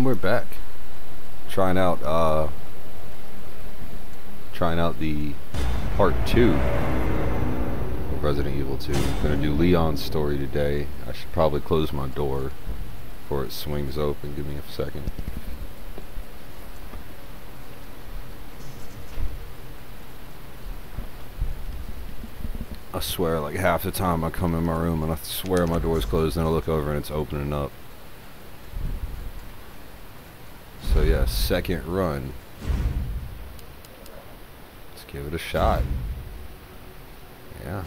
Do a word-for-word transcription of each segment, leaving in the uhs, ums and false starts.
we're back. Trying out, uh, trying out the part two of Resident Evil two. I'm gonna do Leon's story today. I should probably close my door before it swings open. Give me a second. I swear, like half the time I come in my room and I swear my door's closed, and I look over and it's opening up. So yeah, second run. Let's give it a shot. Yeah.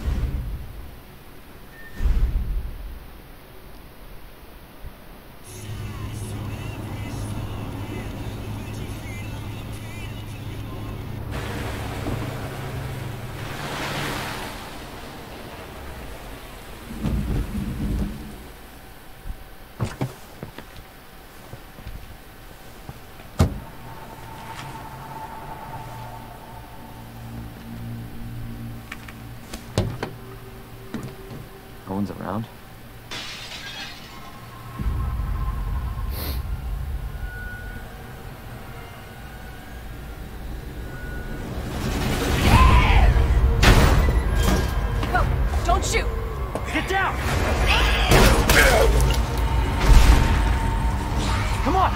No one's around. Go! Don't shoot! Get down! Come on!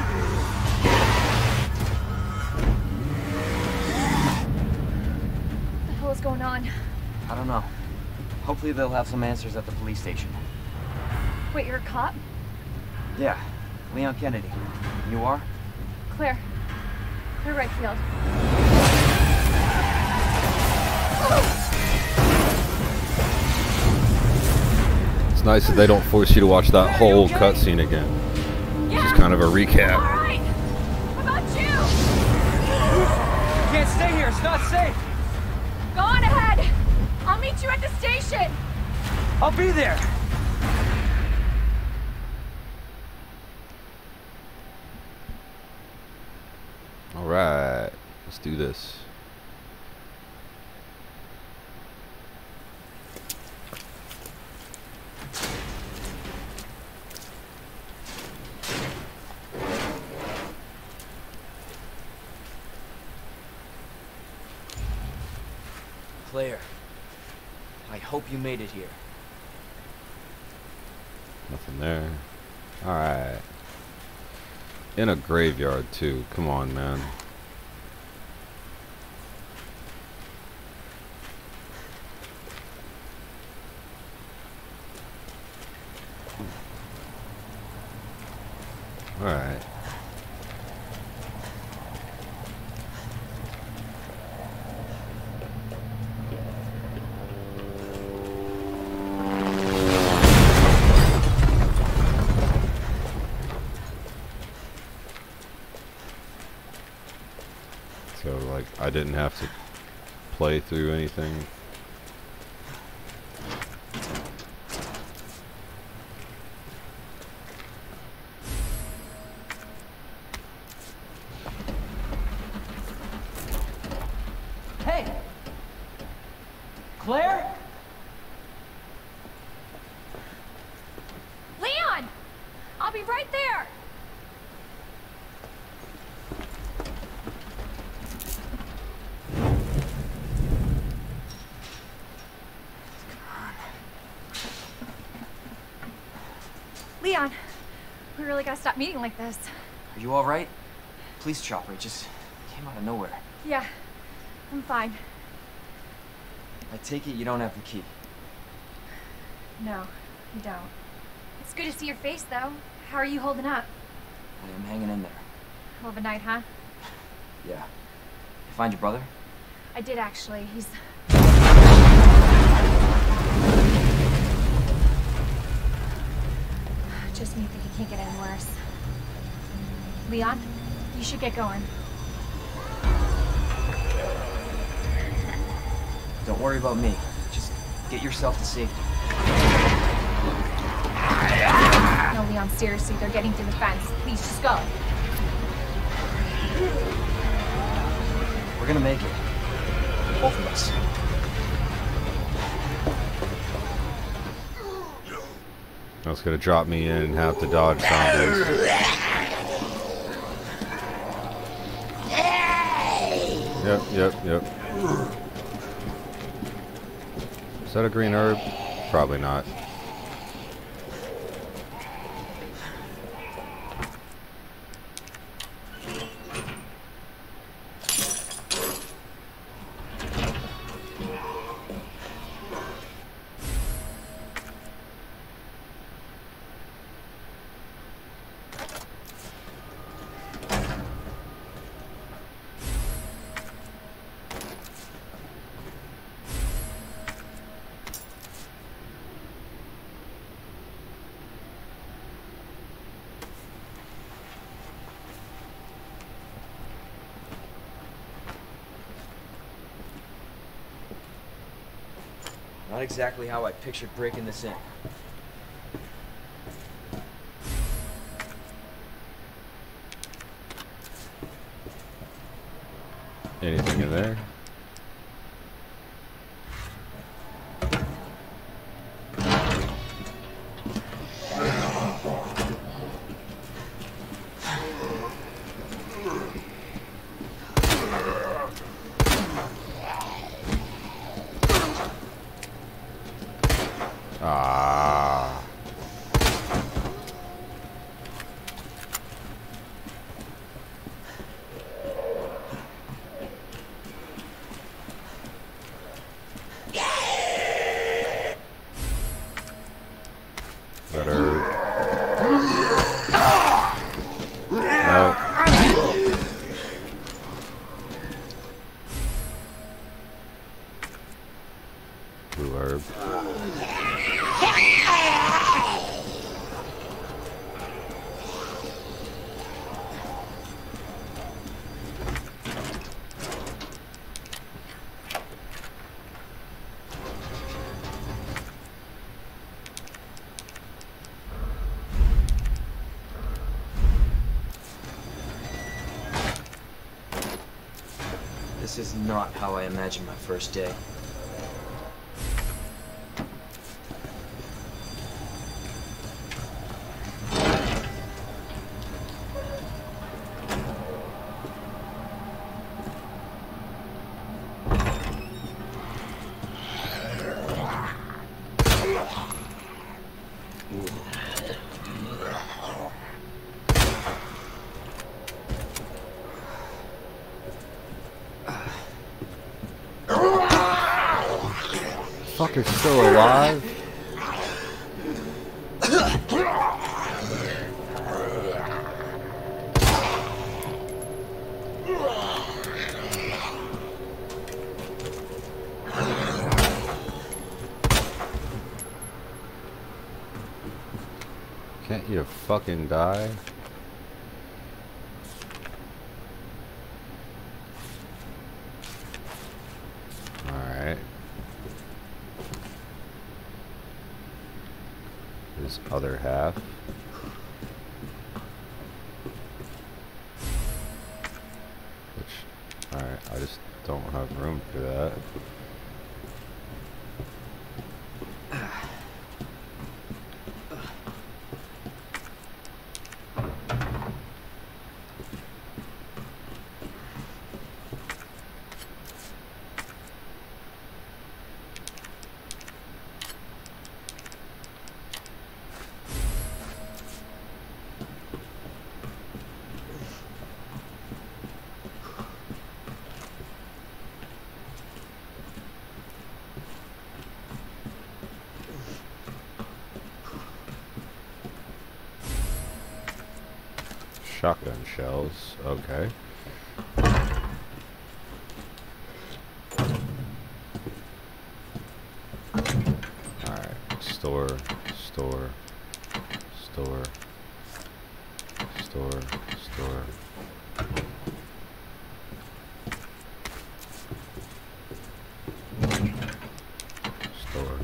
What the hell is going on? I don't know. Hopefully they'll have some answers at the police station. Wait, you're a cop? Yeah, Leon Kennedy. You are? Claire. Claire Redfield. It's nice that they don't force you to watch that whole cutscene again. Yeah. It's just kind of a recap. Alright! What about you? You can't stay here, it's not safe! Go on ahead! I'll meet you at the station! I'll be there! Alright, let's do this. Claire, I hope you made it here. Nothing there. Alright. In a graveyard too. Come on, man. Alright. So, like, I didn't have to play through anything. Hey! Claire? Leon! I'll be right there! Leon, we really gotta stop meeting like this. Are you alright? Police chopper, it just came out of nowhere. Yeah, I'm fine. I take it you don't have the key. No, you don't. It's good to see your face, though. How are you holding up? I am hanging in there. Hell of a night, huh? Yeah. You find your brother? I did, actually. He's... Just me think it can't get any worse. Leon, you should get going. Don't worry about me. Just get yourself to safety. No, Leon, seriously, they're getting through the fence. Please, just go. We're gonna make it. Both of us. That's gonna drop me in and have to dodge zombies. Yep, yep, yep. Is that a green herb? Probably not. Not exactly how I pictured breaking this in. Anything in there? Ah. That hurt. No. Blue herb. This is not how I imagined my first day. Fucker's still alive? Can't you fucking die? Alright. His other half. Which, alright, I just don't have room for that. Shotgun shells, okay. Alright, store, store, store, store, store. Store.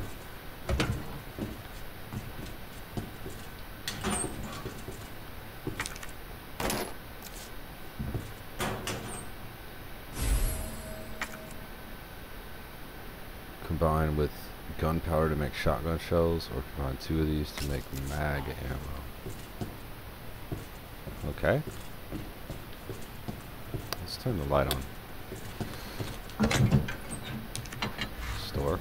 Combine with gunpowder to make shotgun shells, or combine two of these to make mag ammo. Okay. Let's turn the light on. Store.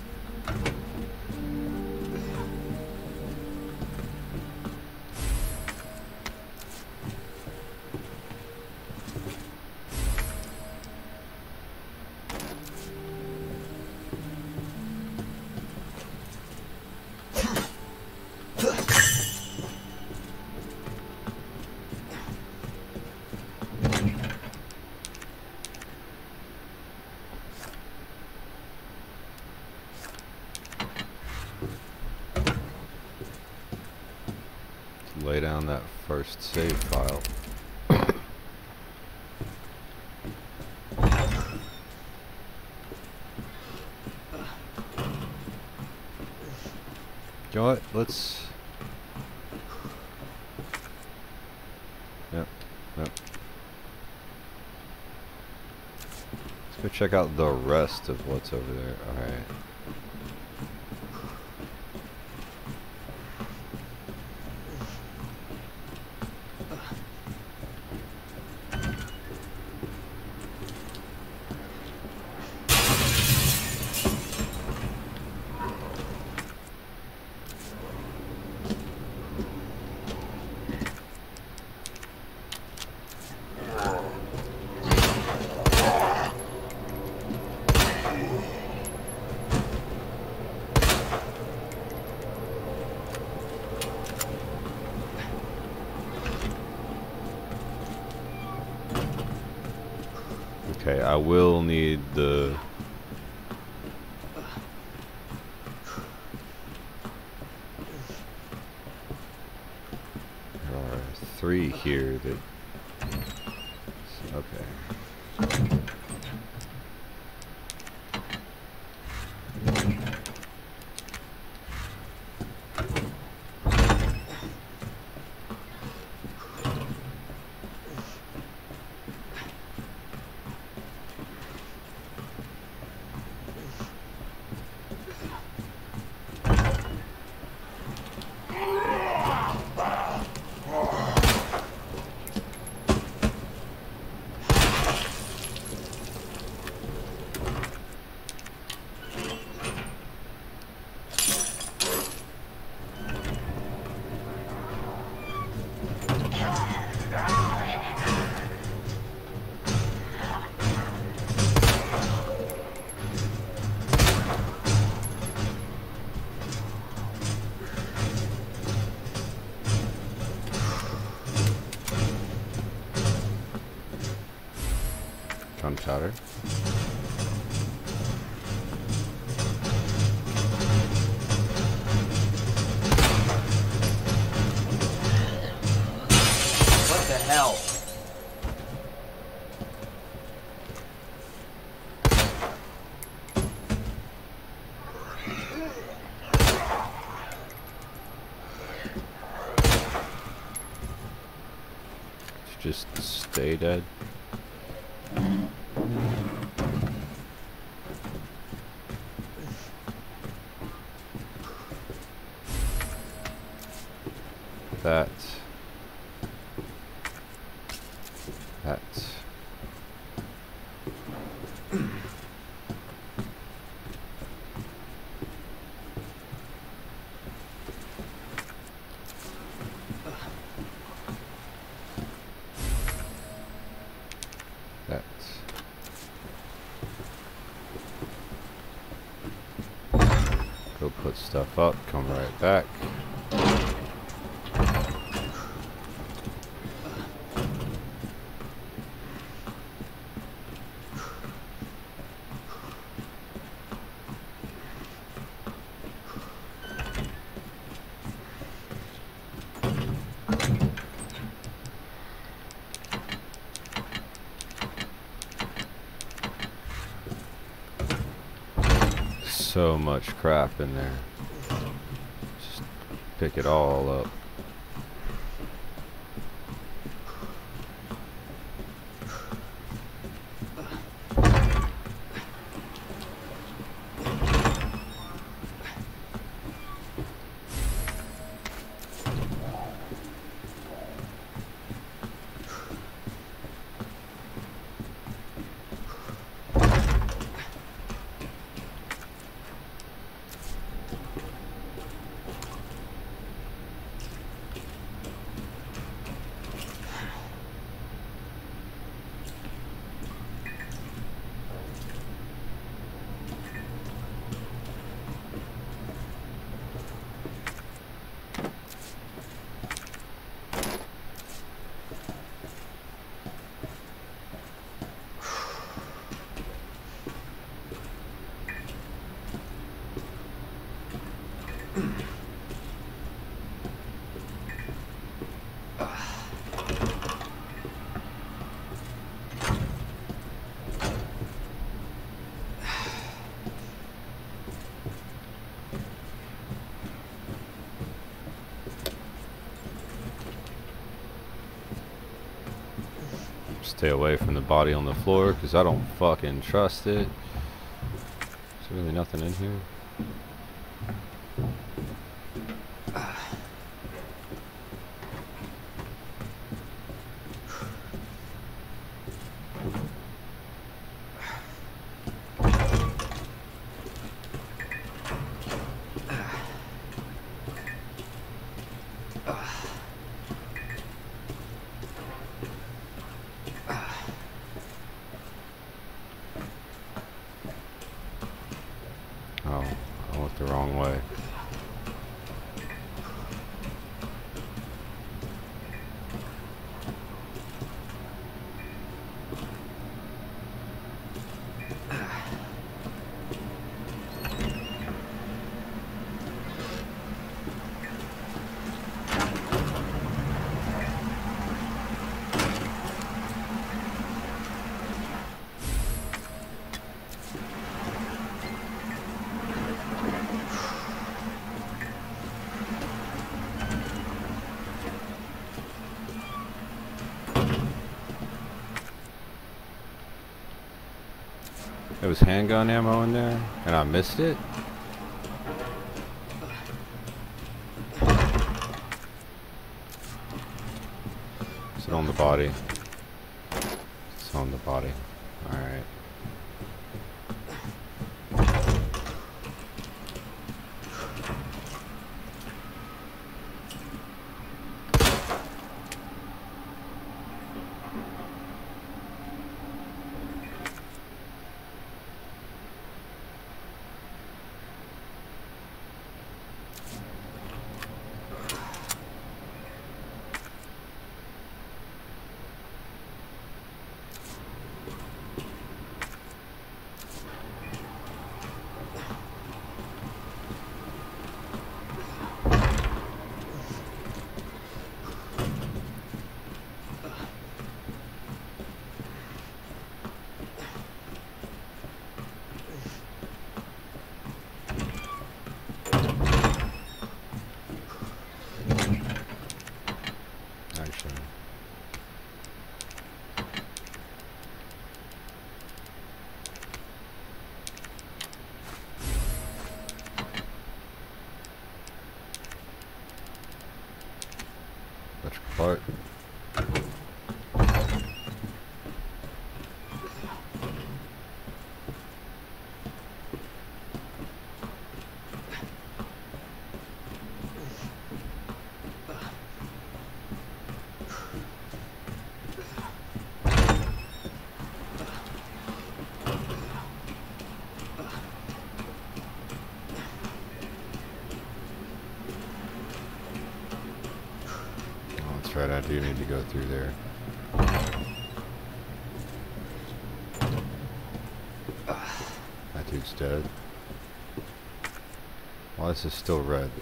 Lay down that first save file. You know what? Let's. Yep, yep. Let's go check out the rest of what's over there. Alright. Okay, I will need the... There are three here that... Okay. Gunpowder. What the hell? Just stay dead. That. That. That. Go put stuff up, come right back. So much crap in there. Just pick it all up. Stay away from the body on the floor because I don't fucking trust it. There's really nothing in here. Oh, I went the wrong way. There was handgun ammo in there, and I missed it? Is it on the body? It's on the body. Alright. Electrical part. Right, I do need to go through there. That dude's dead. Why is this still red?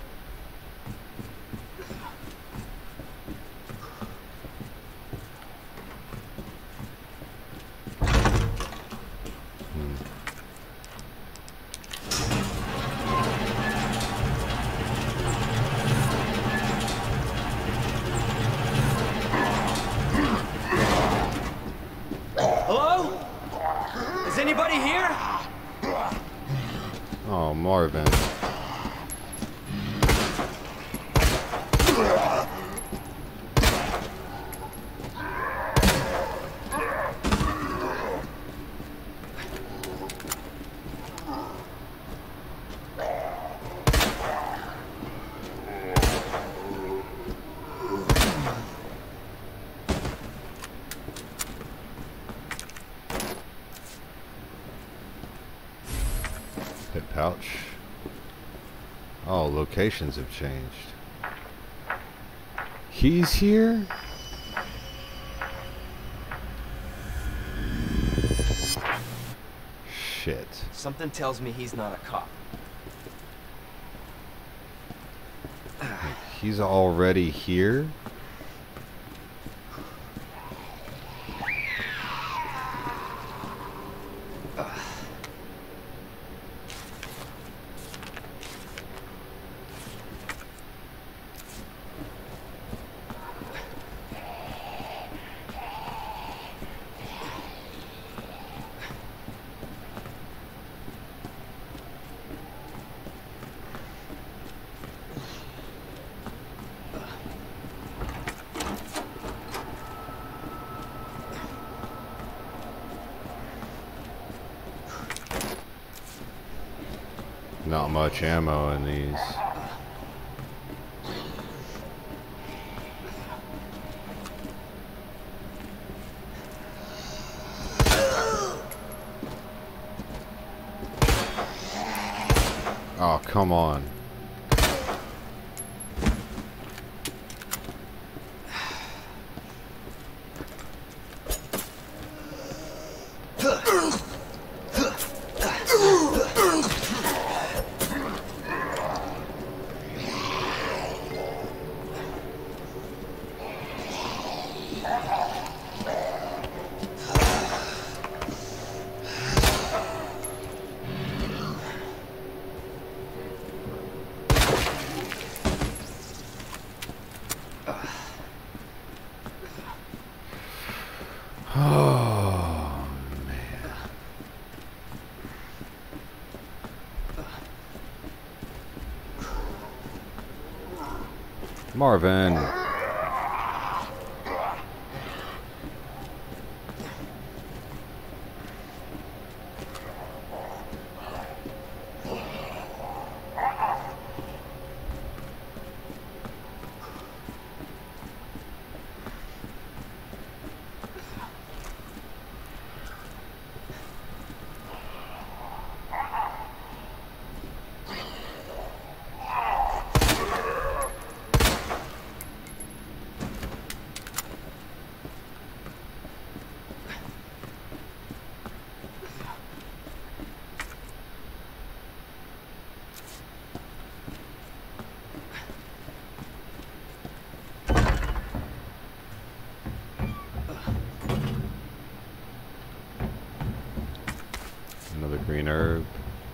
Anybody here? Oh, Marvin. Hip pouch. Oh, locations have changed. He's here? Shit. Something tells me he's not a cop. He's already here? Not much ammo in these. Oh, come on. Oh, man. Marvin. Another green herb.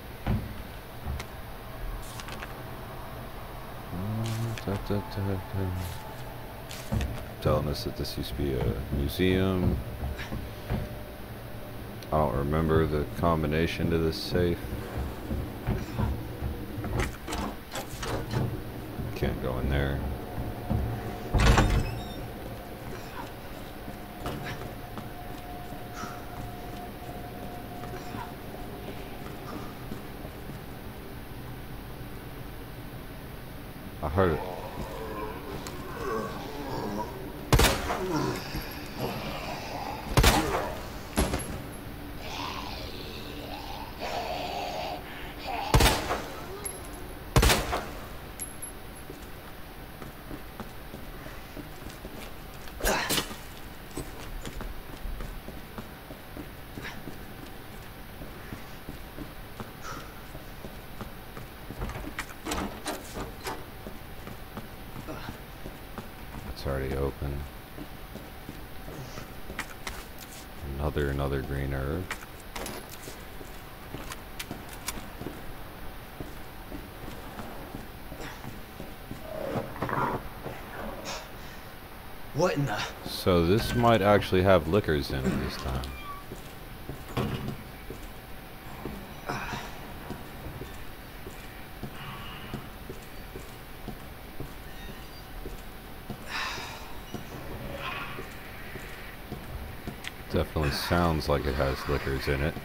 Da, da, da, da. Telling us that this used to be a museum. I don't remember the combination to this safe. Can't go in there. I heard it. It's already open. Another, another green herb. What in the? So this might actually have liquors in it this time. Definitely sounds like it has liquors in it.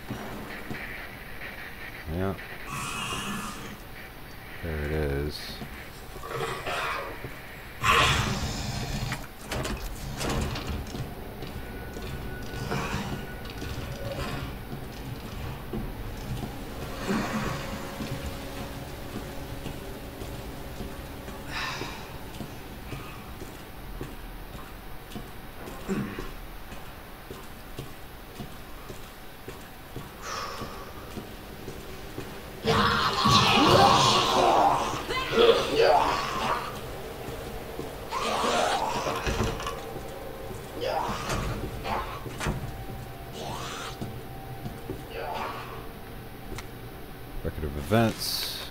Yeah. There it is. Record of events.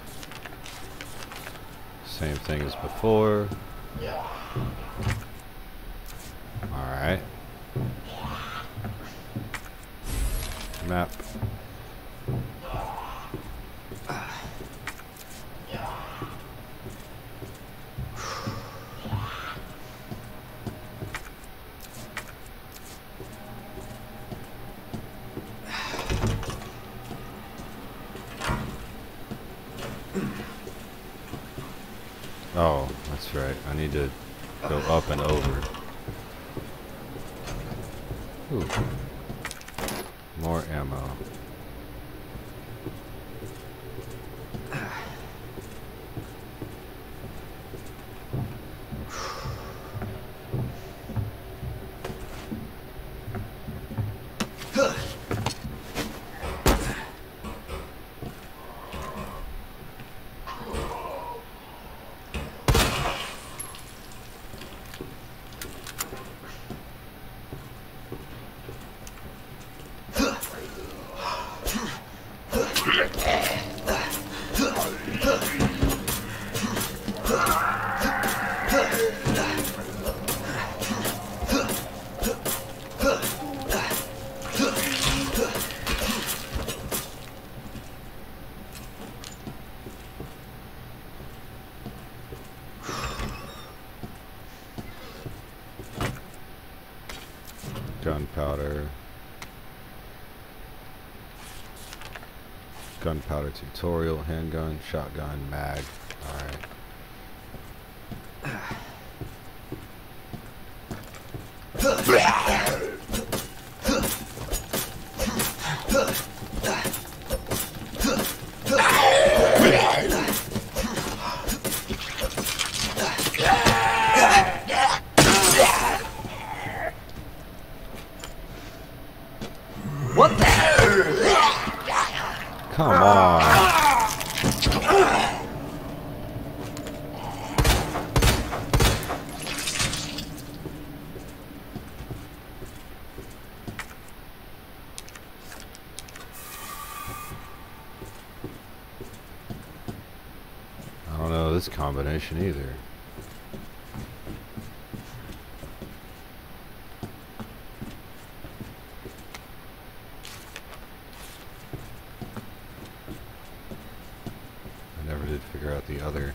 Same thing as before. Alright. Map. Oh, that's right. I need to go up and over. Ooh. More ammo. Gunpowder. Gunpowder tutorial, handgun, shotgun, mag. Alright. What the? Come on. I don't know this combination either. I never did figure out the other.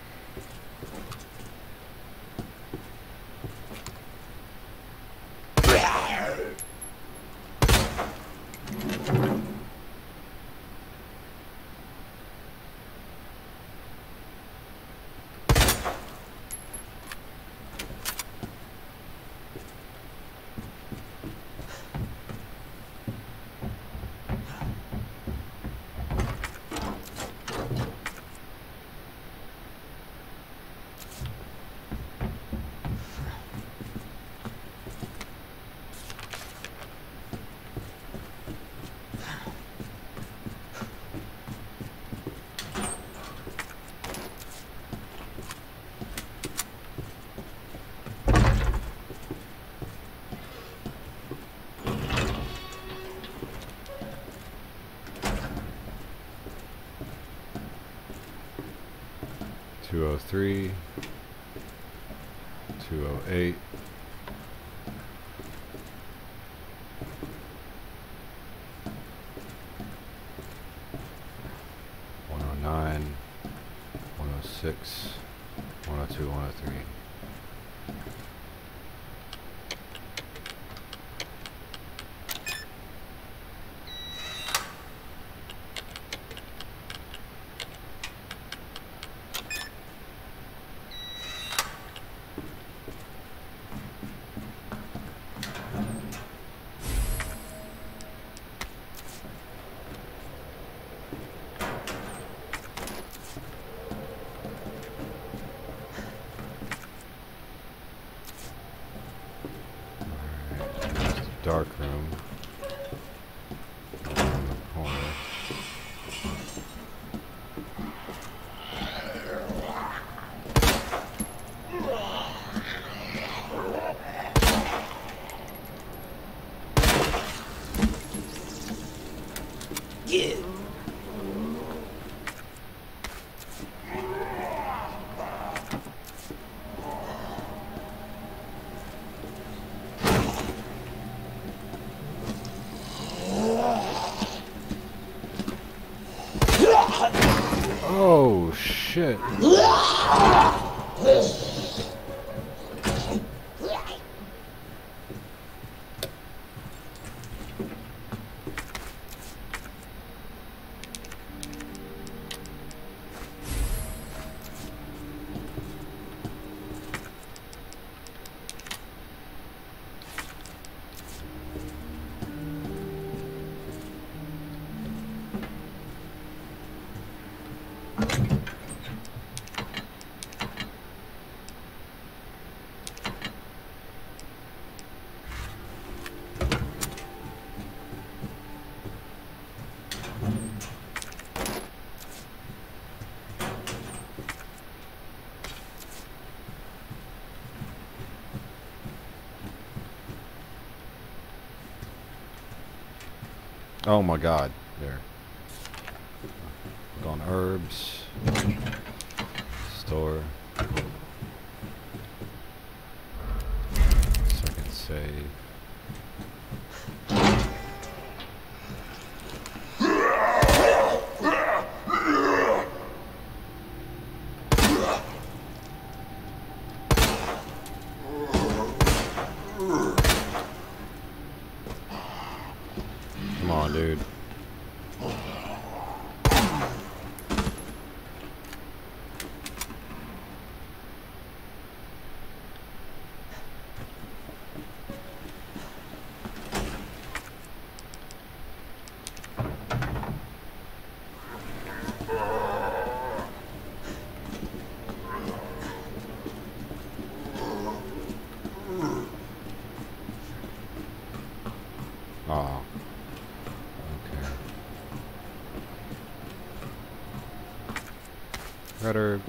two oh three, two oh eight, one oh nine, one oh six, one oh two, one oh three. Dark room in the corner. Yeah. Oh shit. Oh my god. There. Go on herbs. Store. Second save. Come on, dude. Oh. Okay. Red herb.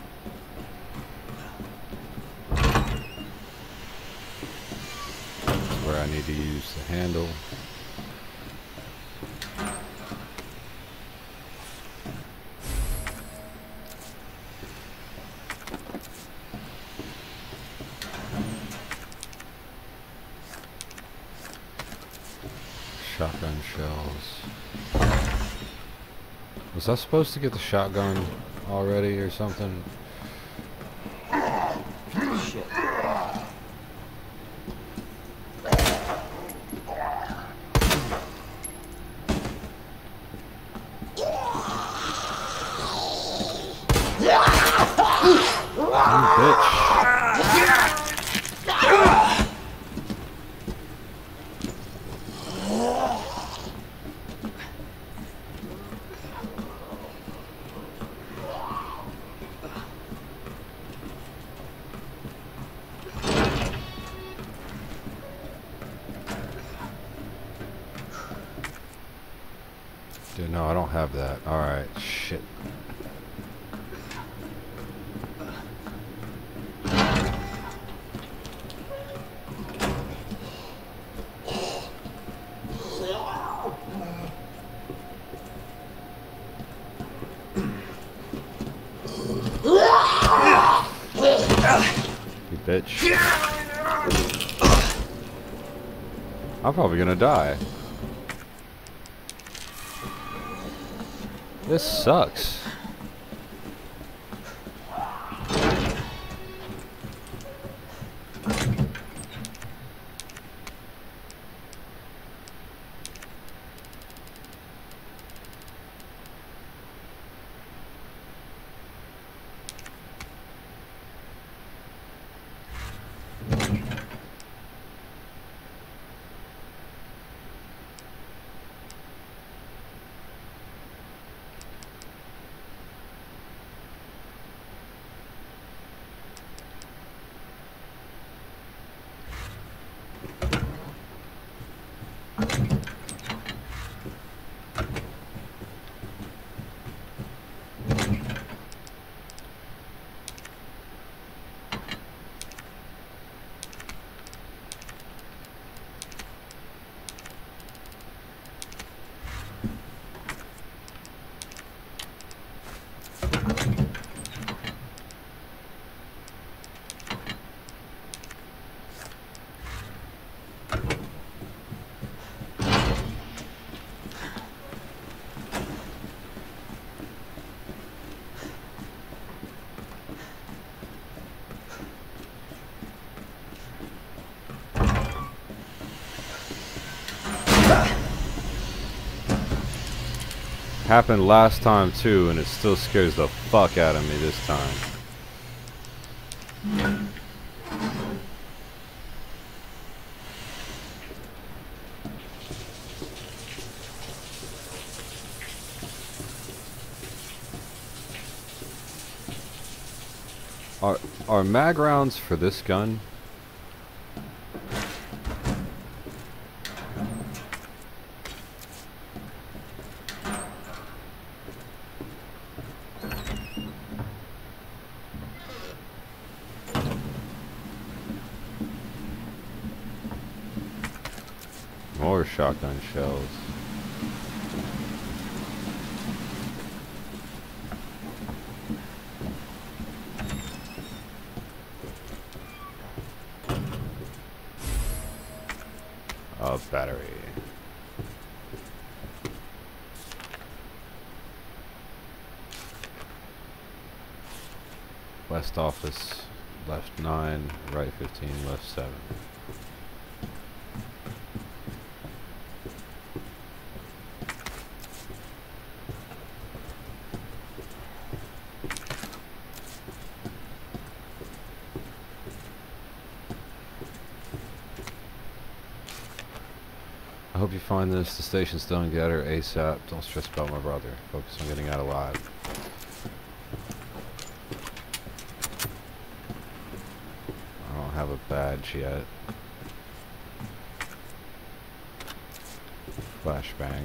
That's where I need to use the handle. Shotgun shells. Was I supposed to get the shotgun already or something? Shit. You bitch. Dude, no, I don't have that. Alright, shit. You bitch. I'm probably gonna die. This sucks. Happened last time too, and it still scares the fuck out of me this time. Are are mag rounds for this gun? More shotgun shells. Uh, battery. West office, left nine, right fifteen, left seven. I hope you find this. The station's done. Get her ASAP. Don't stress about my brother. Focus on getting out alive. I don't have a badge yet. Flashbang.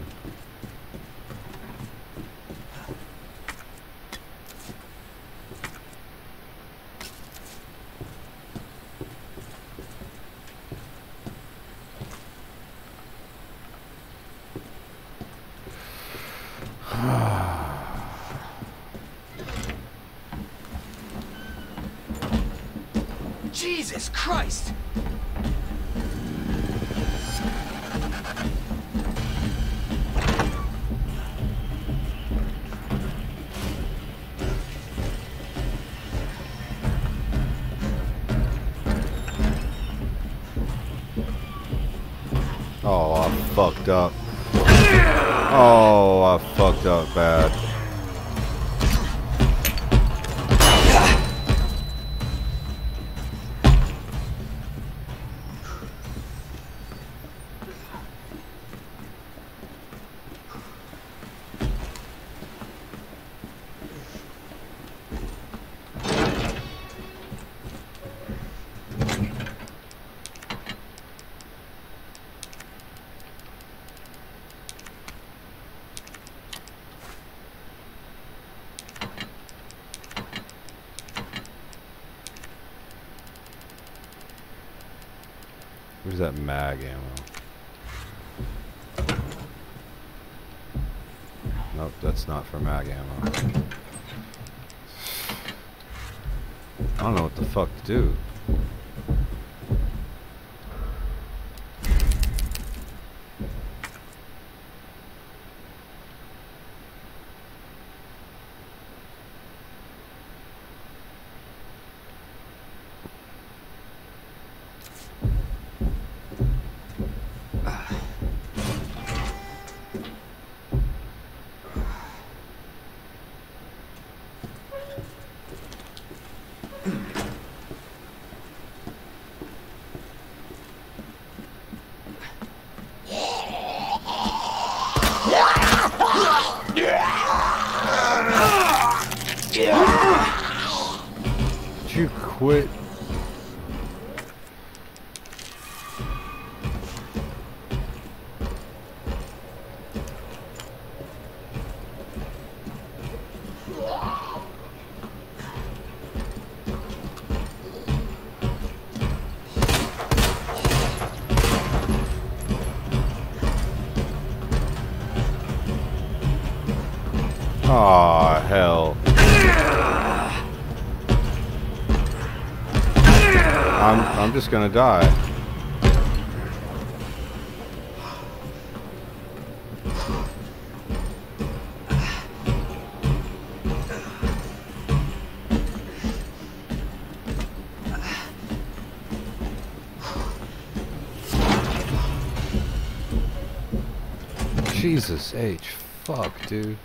Jesus Christ! Oh, I fucked up. Oh, I fucked up bad. Where's that mag ammo? Nope, that's not for mag ammo. I don't know what the fuck to do. Did you quit? Aw, hell. I'm I'm just gonna die. Jesus H, fuck, dude.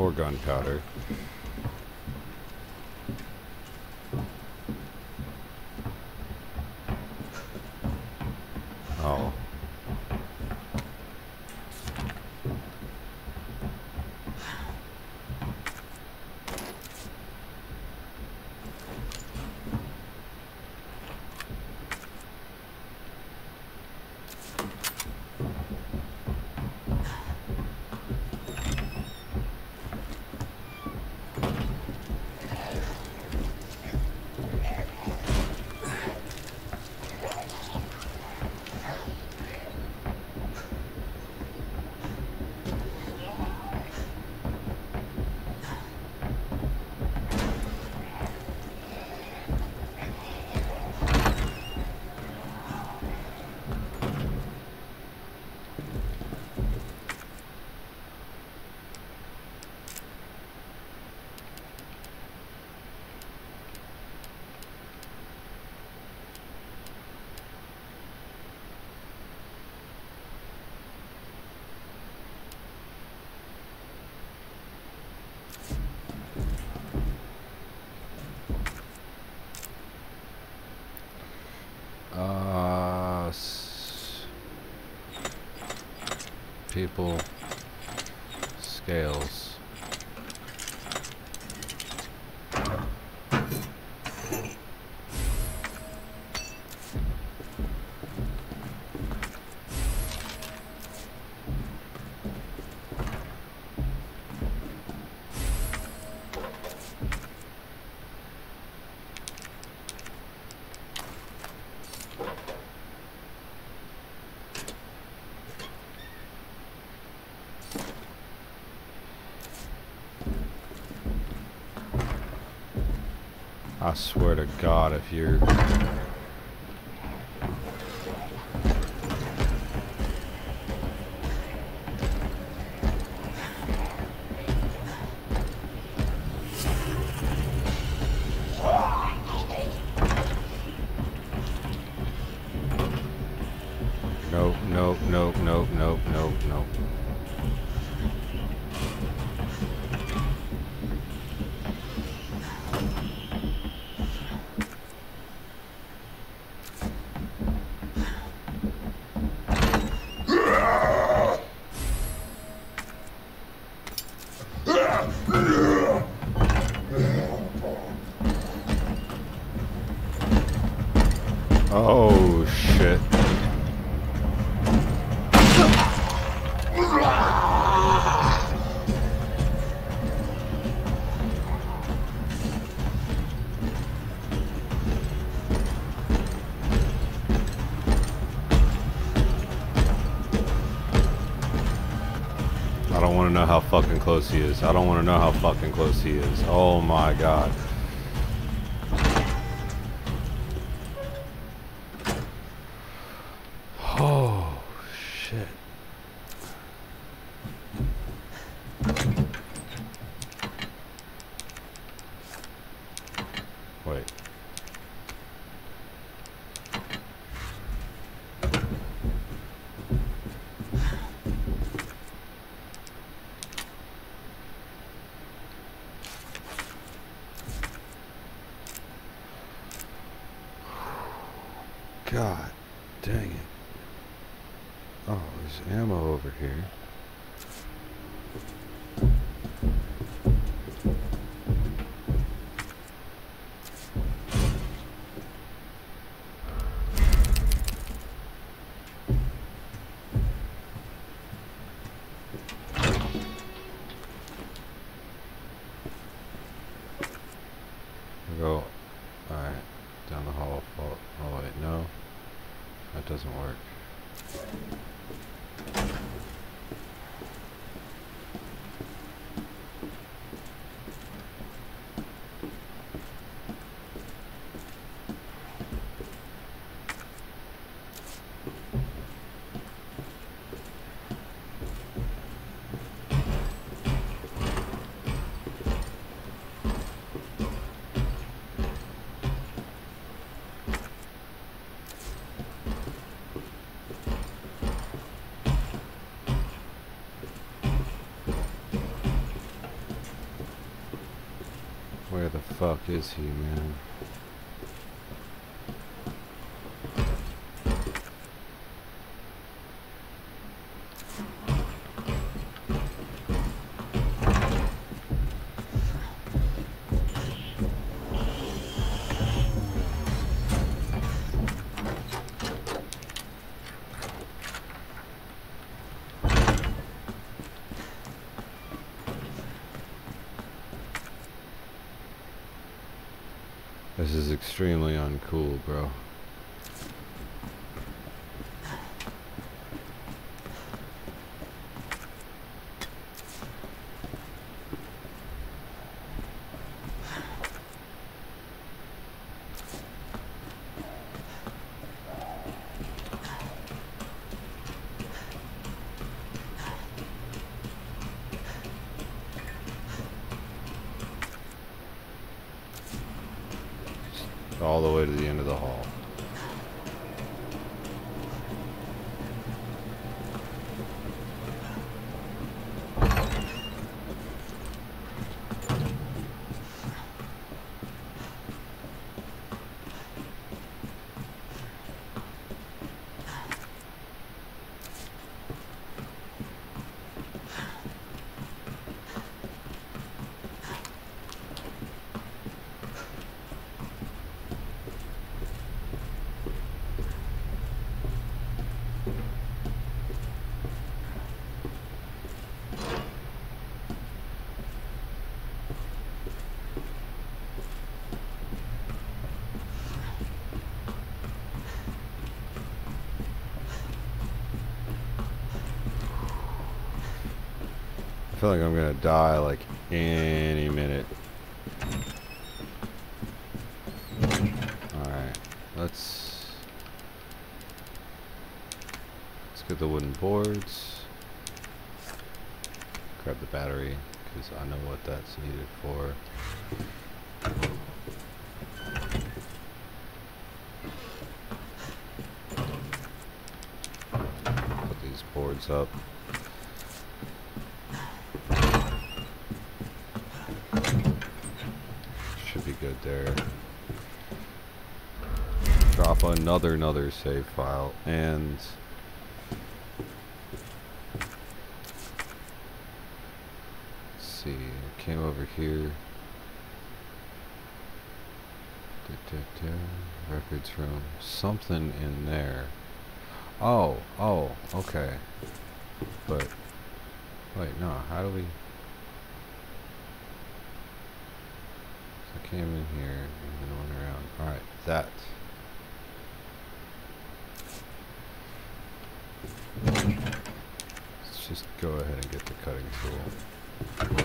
more gunpowder. Oh. Uh, s people, scales. I swear to God, if you're... Nope, nope, nope, nope, nope, nope, nope. Oh, shit. I don't want to know how fucking close he is. I don't want to know how fucking close he is. Oh my God. Oh, shit. Wait. God dang it. Oh, there's ammo over here. We go, alright, down the hall. Oh wait, no, that doesn't work. Where the fuck is he, man? This is extremely uncool, bro. All the way to the end of the hall. I feel like I'm gonna die like any minute. Alright, let's let's get the wooden boards. Grab the battery, because I know what that's needed for. Put these boards up. Should be good there. Drop another another save file and let's see, I came over here. Da, da, da. Records room. Something in there. Oh, oh, okay. But wait, no, how do we I came in here and then went around. Alright, that. Let's just go ahead and get the cutting tool.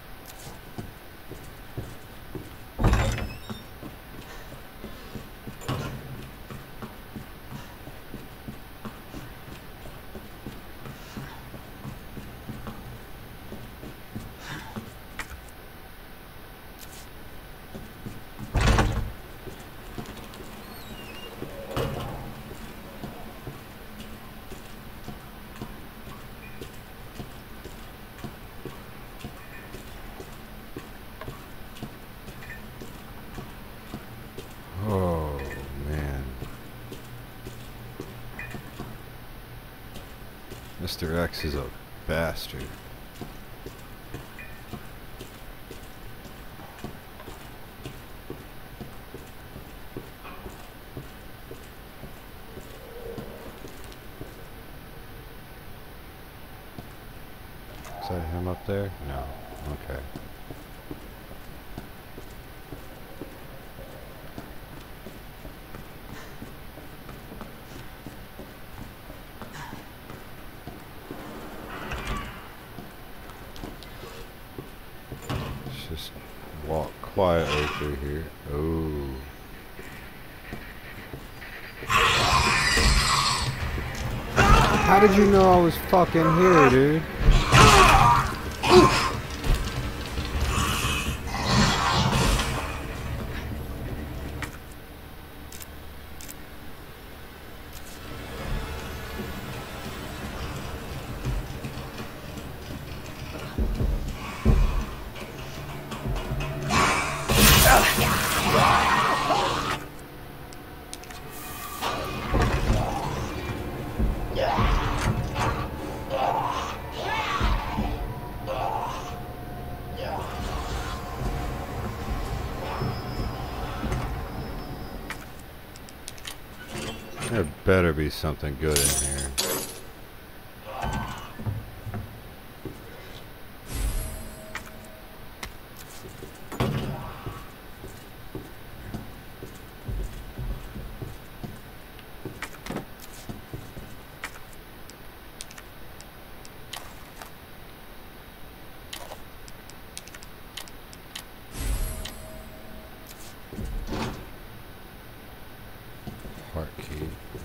Oh, man. Mister X is a bastard. Is that him up there? No. Okay. Just walk quietly through here. Oh. How did you know I was fucking here, dude? There better be something good in here. Heart key.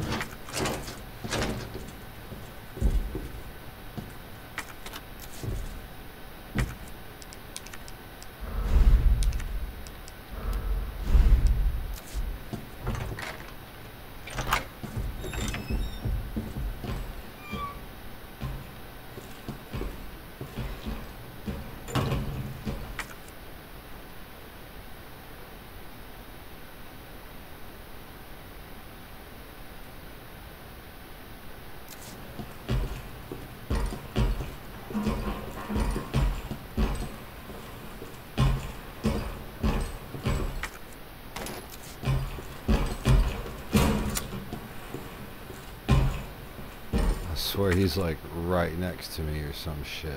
I swear he's like right next to me or some shit.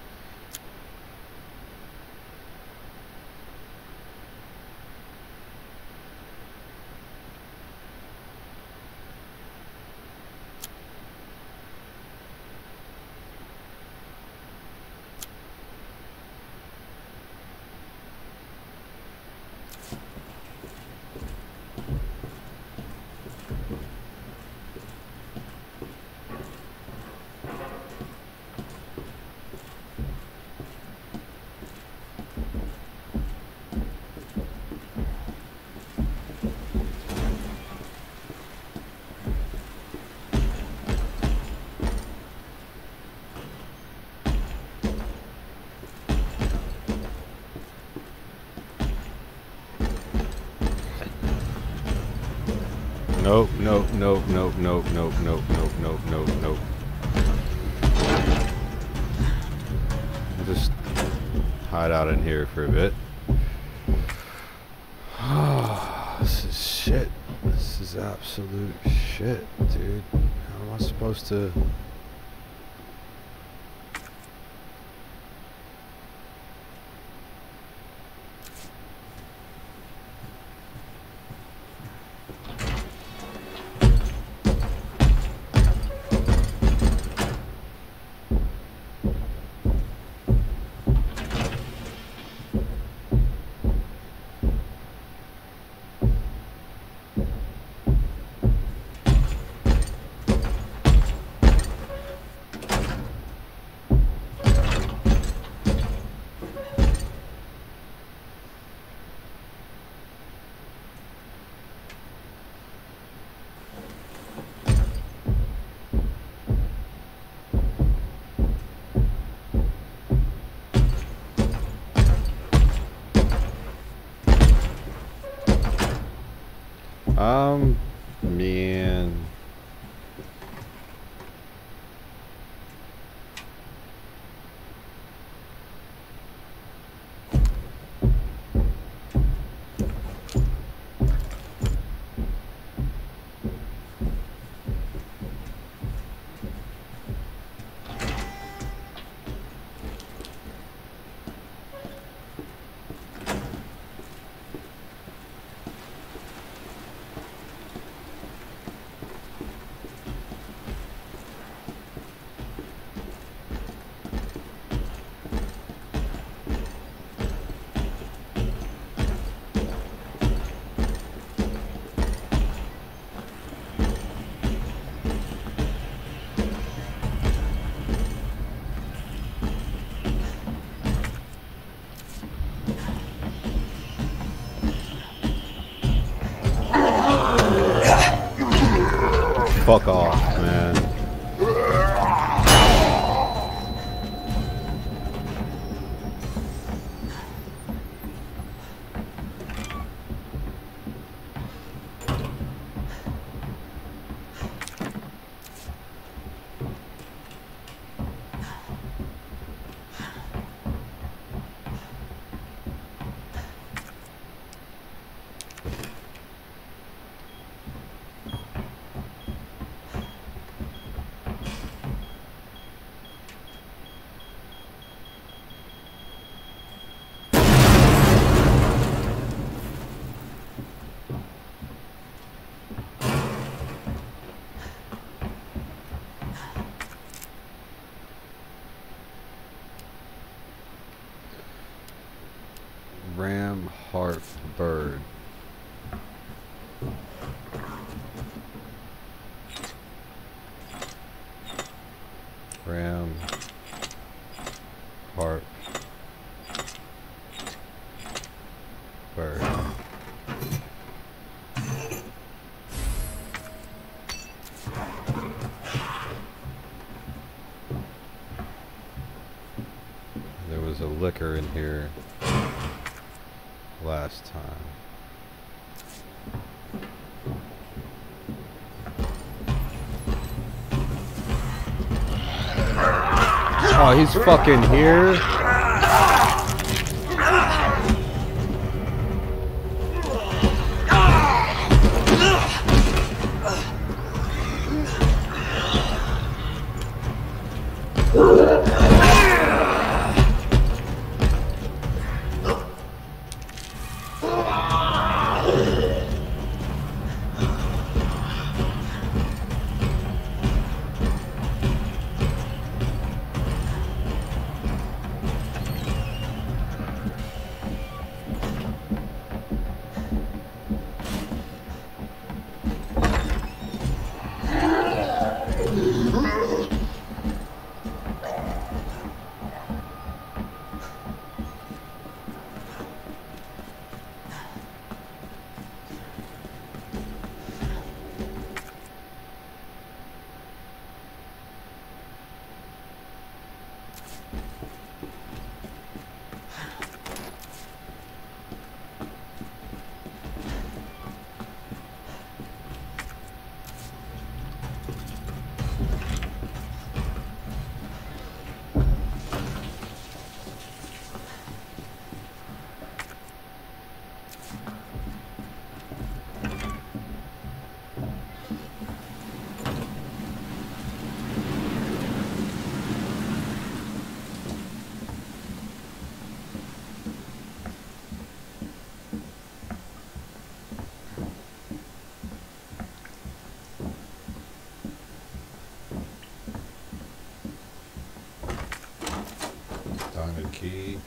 Nope, nope, nope, nope, nope, nope, nope, nope, nope, nope, nope. I'll just hide out in here for a bit. This is shit. This is absolute shit, dude. How am I supposed to... Um, man. Fuck off, man. Oh, he's fucking here. Diamond key.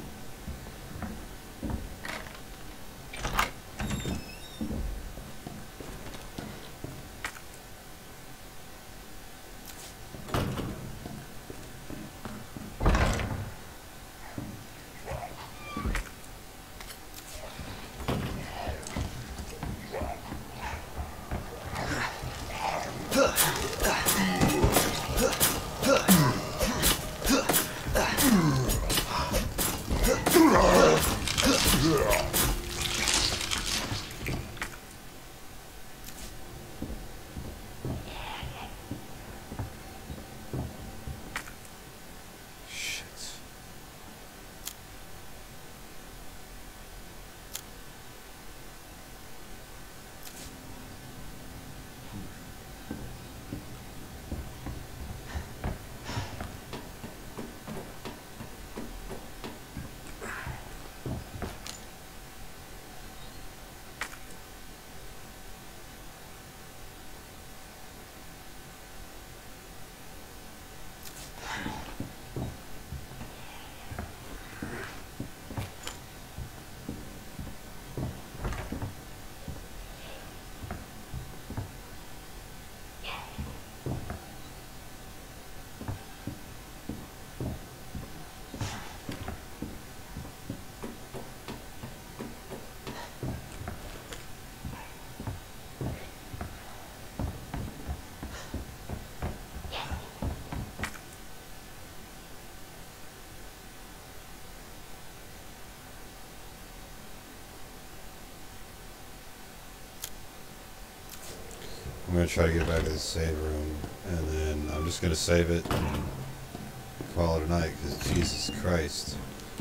I'm going to try to get back to the save room, and then I'm just going to save it and call it a night, because Jesus Christ.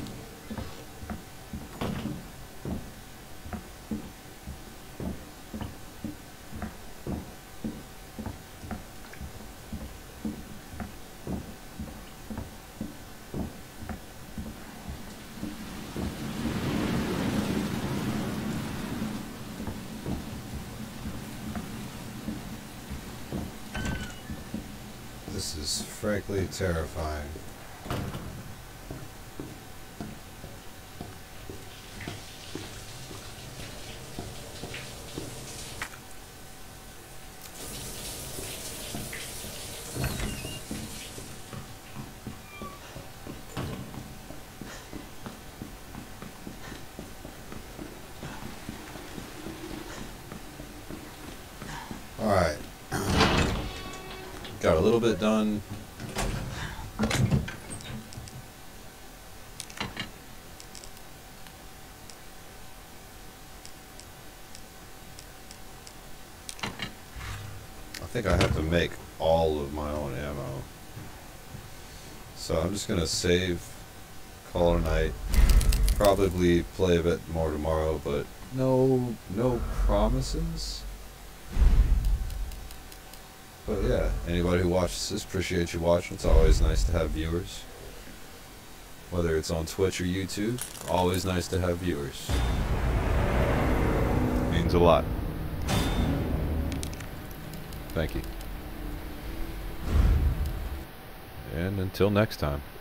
This is frankly terrifying. All right. Got a little bit done. I think I have to make all of my own ammo. So I'm just gonna save, call it a night. Probably play a bit more tomorrow, but no, no promises. But yeah, anybody who watches this, appreciate you watching. It's always nice to have viewers. Whether it's on Twitch or YouTube, always nice to have viewers. Means a lot. Thank you. And until next time.